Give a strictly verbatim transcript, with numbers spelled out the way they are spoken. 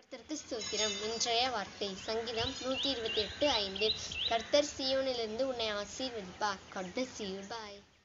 கர்த்தருக்கு ஸ்தோத்திரம். இன்றைய வார்த்தை சங்கீதம் நூற்றி இருபத்தி எட்டு ஐந்து. கர்த்தர் சீயோனிலிருந்து உன்னை ஆசீர்வதிப்பார். God bless you. Bye.